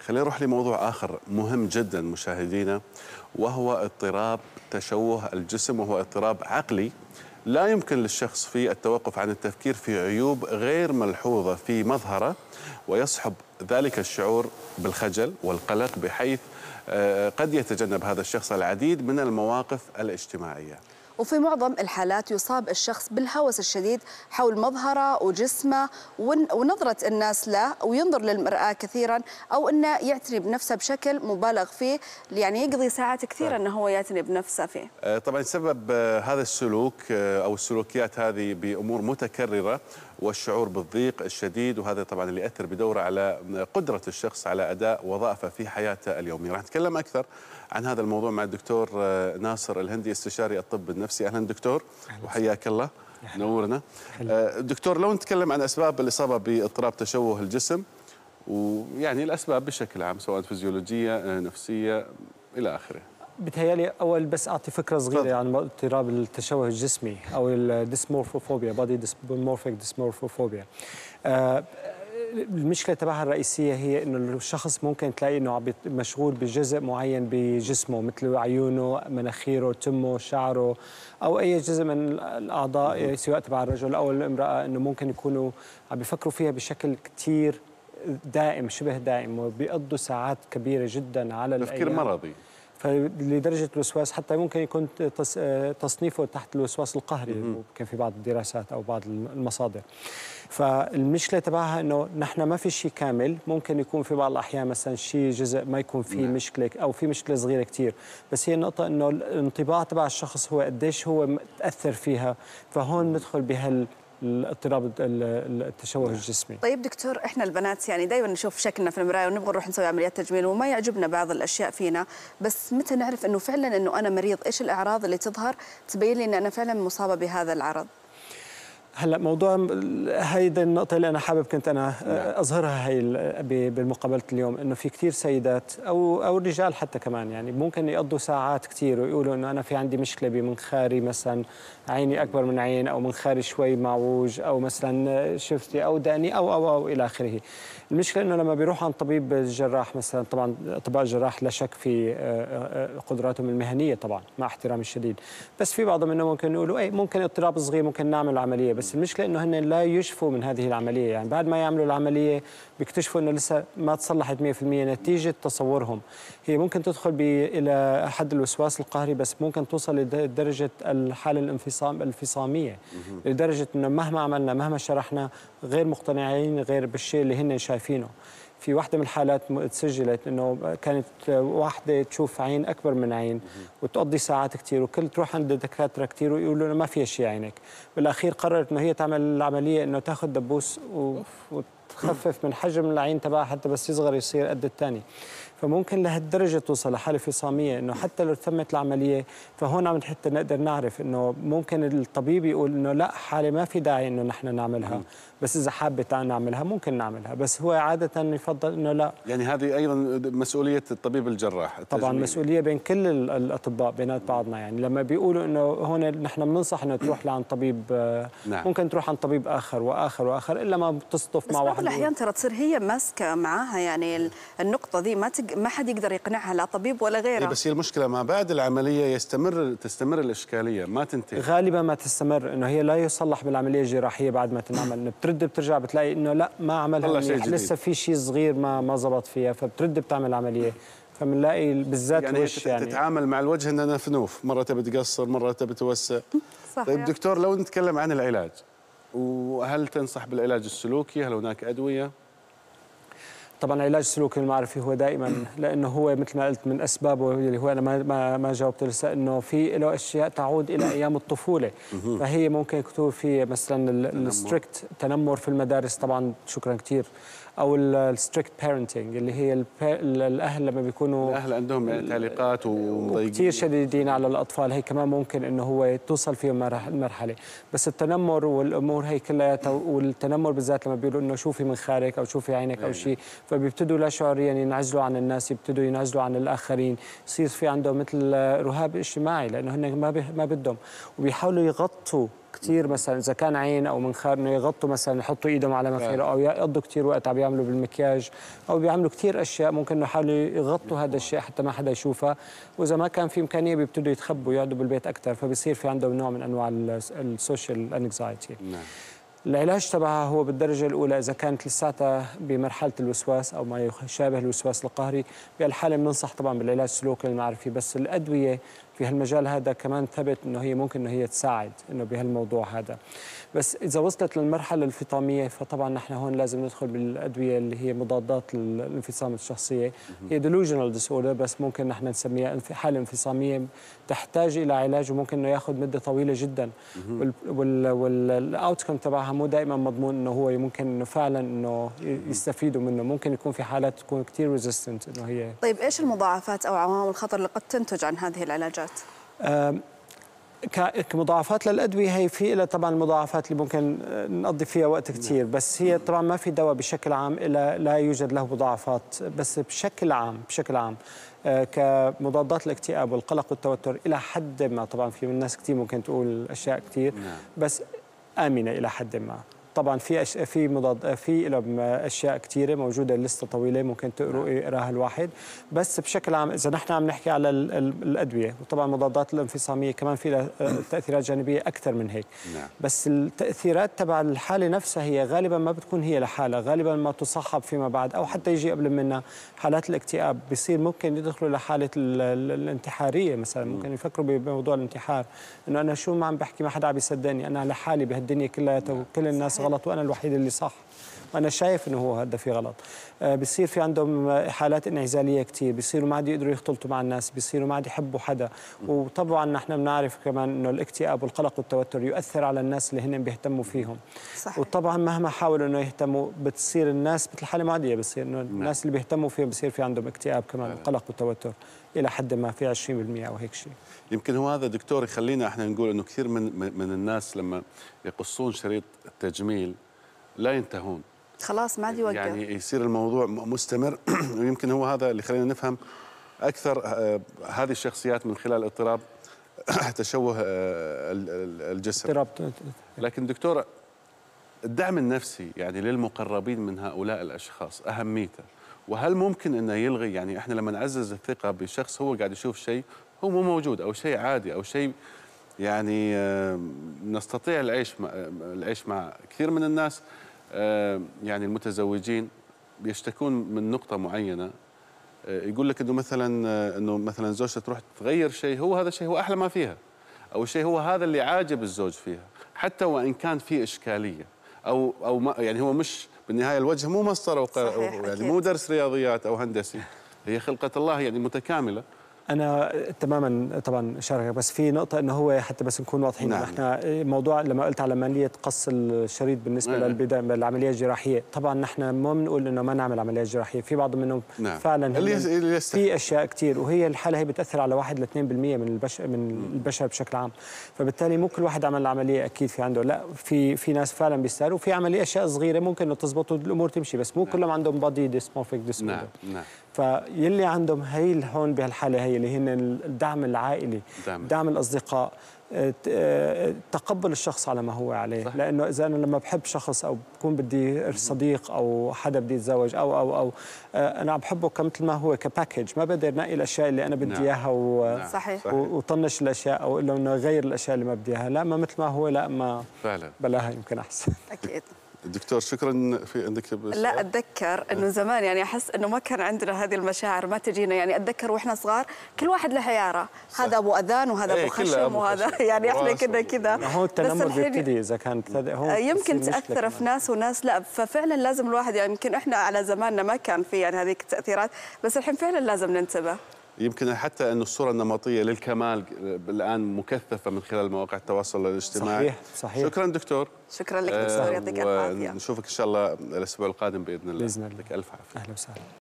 خلينا نروح لموضوع آخر مهم جدا مشاهدينا، وهو اضطراب تشوه الجسم، وهو اضطراب عقلي لا يمكن للشخص فيه التوقف عن التفكير في عيوب غير ملحوظة في مظهره، ويصحب ذلك الشعور بالخجل والقلق، بحيث قد يتجنب هذا الشخص العديد من المواقف الاجتماعية. وفي معظم الحالات يصاب الشخص بالهوس الشديد حول مظهره وجسمه ونظرة الناس له، وينظر للمرآة كثيرا، أو أنه يعتني بنفسه بشكل مبالغ فيه، يعني يقضي ساعات كثيرة أنه هو يعتني بنفسه فيه. طبعا سبب هذا السلوك أو السلوكيات هذه بأمور متكررة، والشعور بالضيق الشديد، وهذا طبعا اللي يأثر بدوره على قدرة الشخص على أداء وظائفه في حياته اليومية. راح نتكلم أكثر عن هذا الموضوع مع الدكتور ناصر الهندي، استشاري الطب النفسي. أهلا دكتور وحياك الله، نورنا. دكتور، لو نتكلم عن أسباب الإصابة باضطراب تشوه الجسم، ويعني الأسباب بشكل عام سواء فيزيولوجية نفسية إلى آخره. بتهيألي أول بس أعطي فكرة صغيرة عن اضطراب التشوه الجسمي أو الديسمورفوفوبيا، بودي ديسمورفيك ديسمورفوفوبيا. المشكلة تبعها الرئيسية هي إنه الشخص ممكن تلاقي إنه مشغول بجزء معين بجسمه، مثل عيونه، مناخيره، تمه، شعره، أو أي جزء من الأعضاء سواء تبع الرجل أو الامرأة، إنه ممكن يكونوا عم بيفكروا فيها بشكل كتير دائم، شبه دائم، وبيقضوا ساعات كبيرة جدا على تفكير مرضي، فلدرجة الوسواس حتى ممكن يكون تصنيفه تحت الوسواس القهري، كان في بعض الدراسات أو بعض المصادر. فالمشكلة تبعها إنه نحن ما في شيء كامل، ممكن يكون في بعض الأحيان مثلا شيء جزء ما يكون فيه مشكلة أو في مشكلة صغيرة كتير، بس هي النقطة إنه الانطباع تبع الشخص هو قديش هو تأثر فيها، فهون ندخل الاضطراب التشوه الجسمي. طيب دكتور، احنا البنات يعني دائما نشوف شكلنا في المرايه ونبغى نروح نسوي عمليات تجميل وما يعجبنا بعض الاشياء فينا، بس متى نعرف انه فعلا انه انا مريض؟ ايش الاعراض اللي تظهر تبين لي ان انا فعلا مصابه بهذا العرض؟ هلا موضوع هيدا النقطة اللي أنا حابب كنت أنا أظهرها هي بالمقابلة اليوم، إنه في كثير سيدات أو الرجال حتى كمان يعني ممكن يقضوا ساعات كثير ويقولوا إنه أنا في عندي مشكلة بمنخاري، مثلا عيني أكبر من عين، أو منخاري شوي معوج، أو مثلا شفتي أو داني أو إلى آخره. المشكلة إنه لما بيروح عند طبيب الجراح مثلا، طبعا أطباء الجراح لا شك في قدراتهم المهنية طبعا مع احترامي الشديد، بس في بعضهم إنه ممكن يقولوا إيه ممكن اضطراب صغير ممكن نعمل عملية، بس المشكلة إنه هن لا يشفوا من هذه العملية، يعني بعد ما يعملوا العملية بيكتشفوا إنه لسه ما تصلحت 100% نتيجة تصورهم. هي ممكن تدخل إلى حد الوسواس القهري، بس ممكن توصل لدرجة الحالة الانفصامية، لدرجة إنه مهما عملنا مهما شرحنا غير مقتنعين غير بالشيء اللي هن شايفينه. في واحدة من الحالات تسجلت إنه كانت واحدة تشوف عين أكبر من عين وتقضي ساعات كثير، وكل تروح عند دكاترة كثير ويقولوا لها ما فيها شيء عينك. بالأخير قررت إنه هي تعمل العملية، إنه تاخذ دبوس وتخفف من حجم العين تبعها حتى بس يصغر يصير قد الثاني. فممكن لهالدرجة توصل لحالة فصامية إنه حتى لو تمت العملية، فهون عم حتى نقدر نعرف إنه ممكن الطبيب يقول إنه لا حالة ما في داعي إنه نحن نعملها، بس إذا حابة نعملها ممكن نعملها، بس هو عادة يفضل إنه لا. يعني هذه أيضا مسؤولية الطبيب الجراح طبعا مسؤولية بين كل الأطباء بينات بعضنا، يعني لما بيقولوا إنه هون نحن بننصح إنه تروح لعند طبيب ممكن تروح عند طبيب آخر وآخر وآخر إلا ما بتصطف مع واحد. بس بعض الأحيان ترى تصير هي ماسكة معاها يعني النقطة دي ما حد يقدر يقنعها، لا طبيب ولا غيره. بس هي المشكلة ما بعد العملية تستمر الإشكالية ما تنتهي. غالبا ما تستمر، إنه هي لا يصلح بالعملية الجراحية بعد ما تنعمل، بترجع بتلاقي إنه لا ما عملها لسه في شيء صغير ما زبط فيها، فبترد بتعمل عملية. فبنلاقي بالذات يعني وش يعني تتعامل مع الوجه انها نفنوف، مرة تبي تقصر مرة تبي توسع. صحيح. طيب دكتور، لو نتكلم عن العلاج، وهل تنصح بالعلاج السلوكي؟ هل هناك أدوية؟ طبعا العلاج السلوكي المعرفي هو دائما، لانه هو مثل ما قلت من اسبابه اللي هو انا ما جاوبت لسه، انه في له اشياء تعود الى ايام الطفوله، فهي ممكن يكون في مثلا الستريكت تنمر في المدارس، طبعا شكرا كثير، او الستريكت بيرنتنج اللي هي الاهل لما بيكونوا الاهل عندهم تعليقات ومضايقين كثير شديدين على الاطفال، هي كمان ممكن انه هو توصل فيهم مرحله. بس التنمر والامور هي كلياتها، والتنمر بالذات لما بيقولوا انه شوفي منخارك او شوفي عينك او شيء، فبيبتدوا لا شعوريا ينعزلوا عن الناس، يبتدوا ينعزلوا عن الاخرين، يصير في عندهم مثل رهاب اجتماعي، لانه هن ما بدهم، وبيحاولوا يغطوا كثير مثلا اذا كان عين او منخار انه يغطوا مثلا يحطوا ايدهم على مناخيره او يقضوا كثير وقت عم يعملوا بالمكياج او بيعملوا كثير اشياء ممكن انه يحاولوا يغطوا هذا الشيء حتى ما حدا يشوفه، واذا ما كان في امكانيه بيبتدوا يتخبوا يقعدوا بالبيت اكثر، فبصير في عندهم نوع من انواع السوشيال انكزايتي. العلاج تبعها هو بالدرجة الأولى إذا كانت لساتها بمرحلة الوسواس أو ما يشابه الوسواس القهري، بهالحالة بننصح طبعا بالعلاج السلوكي المعرفي، بس الأدوية في هالمجال هذا كمان ثبت إنه هي ممكن إنه هي تساعد إنه بهالموضوع هذا. بس إذا وصلت للمرحلة الانفصامية فطبعا نحن هون لازم ندخل بالأدوية اللي هي مضادات الانفصام الشخصية، هي delusional disorder، بس ممكن نحن نسميها حالة انفصامية تحتاج إلى علاج وممكن إنه ياخذ مدة طويلة جدا، والأوتكم تبعها مو دائما مضمون إنه هو ممكن إنه فعلا إنه يستفيدوا منه، ممكن يكون في حالات تكون كثير ريزيستنت إنه هي. طيب إيش المضاعفات أو عوامل الخطر اللي قد تنتج عن هذه العلاجات؟ كمضاعفات للأدوية هي في لها طبعا المضاعفات اللي ممكن نقضي فيها وقت كثير، بس هي طبعا ما في دواء بشكل عام إلا لا يوجد له مضاعفات، بس بشكل عام كمضادات الاكتئاب والقلق والتوتر إلى حد ما، طبعا في الناس كثير ممكن تقول أشياء كثير بس آمنة إلى حد ما. طبعا في اشياء كثيره موجوده، لسته طويله ممكن يقراها الواحد، بس بشكل عام اذا نحن عم نحكي على الادويه، وطبعا المضادات الانفصاميه كمان في لها تاثيرات جانبيه اكثر من هيك. بس التاثيرات تبع الحاله نفسها هي غالبا ما بتكون هي لحالها، غالبا ما تصاحب فيما بعد او حتى يجي قبل منها حالات الاكتئاب، بصير ممكن يدخلوا لحاله الانتحاريه مثلا، ممكن يفكروا بموضوع الانتحار، انه انا شو ما عم بحكي ما حدا عم يصدقني، انا لحالي بهالدنيا كلها وكل الناس غلط وانا الوحيد اللي صح، وانا شايف انه هو هذا في غلط. بصير في عندهم حالات انعزاليه كثير، بصيروا ما عاد يقدروا يختلطوا مع الناس، بصيروا ما عاد يحبوا حدا، وطبعا نحن بنعرف كمان انه الاكتئاب والقلق والتوتر يؤثر على الناس اللي هن بيهتموا فيهم. صحيح. وطبعا مهما حاولوا انه يهتموا بتصير الناس مثل حاله معديه، بصير انه الناس اللي بيهتموا فيهم بصير في عندهم اكتئاب كمان وقلق والتوتر الى حد ما في 20% او هيك شيء. يمكن هو هذا دكتور يخلينا احنا نقول انه كثير من الناس لما يقصون شريط التجميل لا ينتهون، خلاص ما عاد يوقف، يعني يصير الموضوع مستمر. ويمكن هو هذا اللي خلينا نفهم اكثر هذه الشخصيات من خلال اضطراب تشوه الجسم. لكن دكتور، الدعم النفسي يعني للمقربين من هؤلاء الاشخاص اهميته، وهل ممكن انه يلغي، يعني احنا لما نعزز الثقه بشخص هو قاعد يشوف شيء هو مو موجود او شيء عادي او شيء يعني نستطيع العيش مع كثير من الناس، يعني المتزوجين بيشتكون من نقطة معينة، يقول لك انه مثلا زوجته تروح تغير شيء، هو هذا الشيء هو احلى ما فيها، او الشيء هو هذا اللي عاجب الزوج فيها، حتى وان كان في اشكالية او ما، يعني هو مش بالنهاية الوجه مو مسطرة يعني مو درس رياضيات او هندسي، هي خلقة الله يعني متكاملة. أنا تماما طبعا شاركك، بس في نقطة إنه هو حتى بس نكون واضحين، احنا موضوع لما قلت على عملية قص الشريط بالنسبة للعملية الجراحية، طبعا نحن ما بنقول إنه ما نعمل عمليات جراحية، في بعض منهم فعلا في أشياء كثير، وهي الحالة هي بتأثر على 1 ل 2% من البشر بشكل عام، فبالتالي مو كل واحد عمل العملية أكيد في عنده، لا في ناس فعلا بيستاهلوا، وفي عملية أشياء صغيرة ممكن إنه تزبط والأمور تمشي، بس مو كلهم عندهم بادي ديسمورفيك ديسوردر. فيلي عندهم هي هون بهالحالة هي اللي هن الدعم العائلي، دعم الأصدقاء، تقبل الشخص على ما هو عليه. صح. لأنه إذا أنا لما بحب شخص أو بكون بدي صديق أو حدا بدي يتزوج أو أنا بحبه كمثل ما هو كباكج، ما بقدر نقي الأشياء اللي أنا بدي إياها صحيح. وطنش الأشياء أو إنه غير الأشياء اللي ما بدي إياها، لا ما مثل ما هو، لا ما فعلا بلاها يمكن أحسن. أكيد. دكتور شكرا. في عندك لا اتذكر انه زمان يعني احس انه ما كان عندنا هذه المشاعر، ما تجينا، يعني اتذكر واحنا صغار كل واحد له حياره، هذا ابو اذان وهذا ابو خشم وهذا يعني احنا كذا هو التنمر بيبتدي اذا كانت يمكن تاثر في ناس وناس لا، ففعلا لازم الواحد يعني يمكن احنا على زماننا ما كان في يعني هذه التاثيرات، بس الحين فعلا لازم ننتبه. يمكن حتى أن الصورة النمطية للكمال الآن مكثفة من خلال مواقع التواصل الاجتماعي. صحيح. شكرا دكتور. شكرا لك دكتور، يعطيك الف عافية. ونشوفك إن شاء الله الأسبوع القادم بإذن الله. بإذن الله. لك ألف عافية. أهلا وسهلا.